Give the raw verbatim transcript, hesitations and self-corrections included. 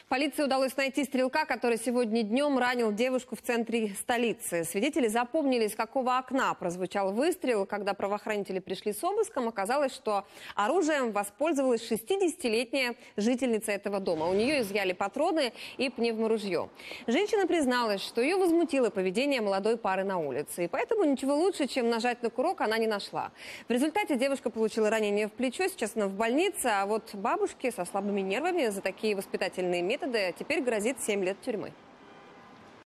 Полиции удалось найти стрелка, который сегодня днем ранил девушку в центре столицы. Свидетели запомнили, из какого окна прозвучал выстрел. Когда правоохранители пришли с обыском, оказалось, что оружием воспользовалась шестидесятилетняя жительница этого дома. У нее изъяли патроны и пневморужье. Женщина призналась, что ее возмутило поведение молодой пары на улице. И поэтому ничего лучше, чем нажать на курок, она не нашла. В результате девушка получила ранение в плечо, сейчас она в больнице. А вот бабушке со слабыми нервами за такие воспитательные методы теперь грозит семь лет тюрьмы.